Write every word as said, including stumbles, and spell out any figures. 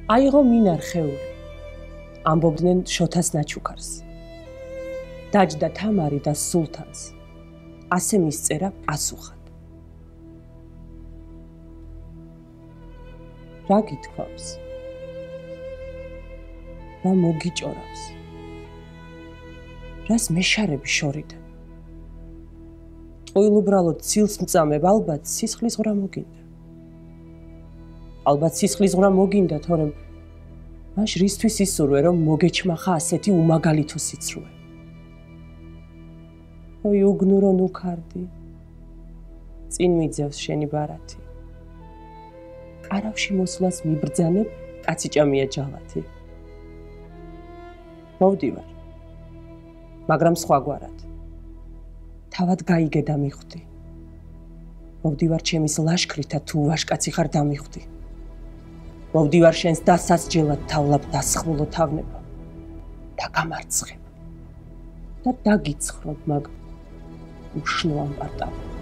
აიღო მინარხეული. ამბობდნენ შოთას ნაჩუქარს. დაჯდა თამარი და სულთანს. ასე მისწერა პასუხად. რა გითქვამს? რა მოგიჭორავს? რას მეშარები შორიდან? ტყუილ უბრალოდ ცილს მწამებ, ალბათ სისხლის ღრა მოგინდა. ალბათ სისხლის ღრა მოგინდა, თორემ მაშ რისთვის ისურვე, რომ მოგეჩმახა ასეთი უმაგალითო სიცრუე. ой, უგნურო ნუქარდი, წინ მიძევს შენი ბარათი. არავში მოსვლას მიბრძანებ, კაციჭამია ჯალათი. მოვდივარ, მაგრამ სხვაგვარად. თავად გაიგე და მიხვდი. მოვდივარ ჩემის ლაშქრითა, თუ ვაშკაცი ხარ დამიხვდი. მოვდივარ შენს დასასჯელად თავლაბ დასხმულო თავნება. დაგამარცხებ და დაგიცხრობ, მაგ უშნო ამპარტავ.